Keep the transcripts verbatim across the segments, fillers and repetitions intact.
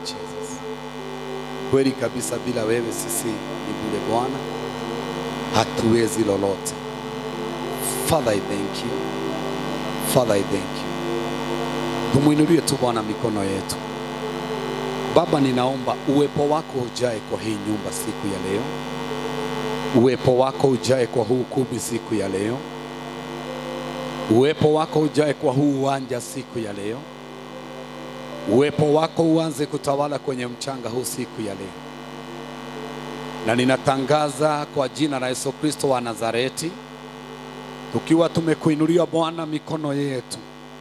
Jesus. Kweli kabisa, bila wewe sisi ni bure Bwana, hatuwezi lolote. Father, I thank you. Father, I thank you. Tumuinulie tu Bwana mikono yetu. Baba, ninaomba uwepo wako ujae kwa hii nyumba siku ya leo. Uwepo wako ujae kwa huu ukumbi siku ya leo. Uwepo wako ujae kwa huu uwanja siku ya leo. Uwepo wako uanze kutawala kwenye mchanga huu siku ya leo. Na ninatangaza kwa jina la Yesu Kristo wa Nazareti, tukiwa tumekuinulia Bwana mikono yetu,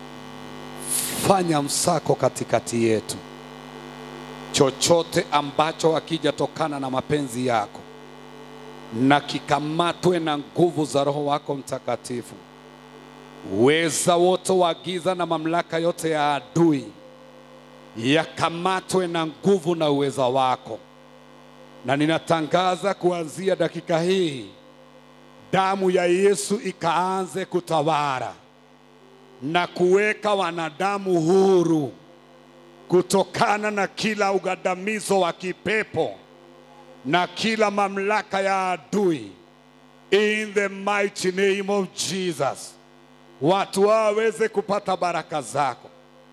fanya msako katikati yetu. Chochote ambacho hakijatokana na mapenzi yako, na kikamatwe na nguvu za Roho wako Mtakatifu. Uweza wote wa giza na mamlaka yote ya adui yakamatwe na nguvu na uweza wako. Na ninatangaza kuanzia dakika hii, damu ya Yesu ikaanze kutawala na kuweka wanadamu huru kutokana na kila ugandamizo wa kipepo na kila mamlaka ya adui. In the mighty name of Jesus, watu waweze kupata baraka zako.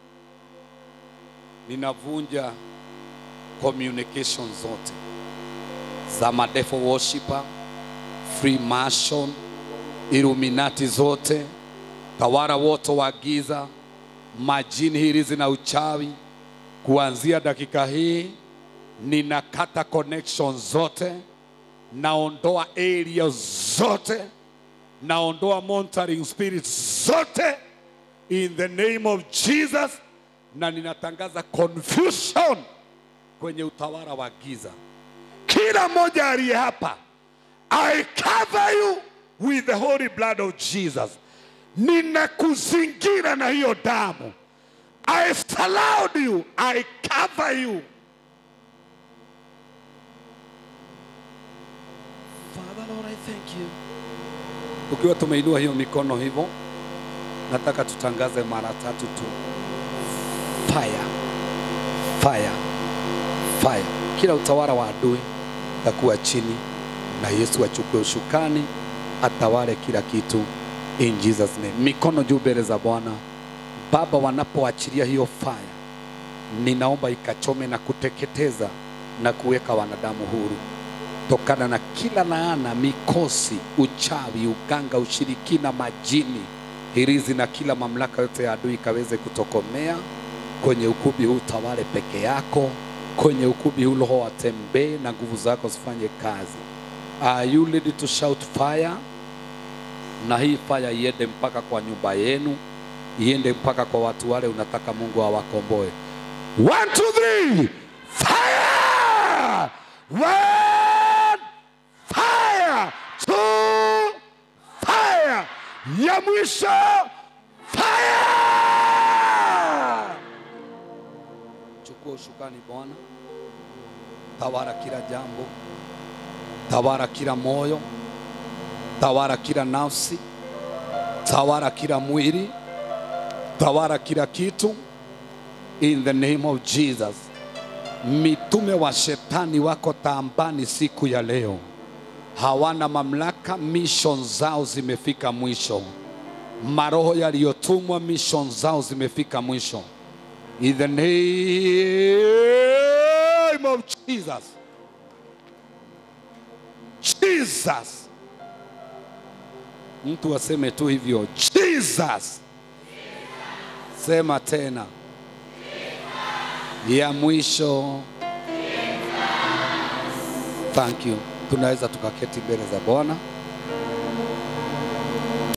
Ninavunja communication zote za madefo worshiper, Freemason, Illuminati zote, tawara wote wa giza, majini hirizi na uchawi. Kuanzia dakika hii ninakata connection zote, naondoa area zote, naondoa monitoring spirits zote in the name of Jesus. Na ninatangaza confusion kwenye utawala wa giza. Kila mmoja aliye hapa, I cover you with the holy blood of Jesus. Ninakuzingira na hiyo damu. I surround you, I cover you. Father Lord, I thank you. Ukiwa tumeinua hiyo mikono hivyo, nataka tutangaze mara tatu tu. Fire, fire, fire. Kila utawala wa adui takuwa chini, na Yesu achukue ushukani, atawale kila kitu in Jesus name. Mikono juu mbele za Bwana. Baba, wanapoachilia hiyo fire, ninaomba ikachome na kuteketeza na kuweka wanadamu huru tokana na kila laana, mikosi, uchawi, uganga, ushirikina, majini, hirizi na kila mamlaka yote ya adui kaweze kutokomea kwenye ukumbi huu. Tawale peke yako kwenye ukumbi huu, Roho atembee na nguvu zako zifanye kazi. Are you ready to shout fire? Na hii fire iende mpaka kwa nyumba yenu, iende mpaka kwa watu wale unataka Mungu awakomboe. One, two, three, fire! One, fire! Two, fire! Ya mwisho, fire! Chukua ushukani Bwana. Tawala kila jambo, tawala kila moyo, tawala kila nafsi, tawala kila mwili, tawala kila kitu in the name of Jesus. Mitume wa shetani wako taambani siku ya leo, hawana mamlaka, mission zao zimefika mwisho. Maroho yaliyotumwa, mission zao zimefika mwisho in the name of Jesus. Jesus. Mtu aseme tu hivyo, Jesus. Sema tena, ya mwisho. Thank you. Tunaweza tukaketi mbele za Bwana.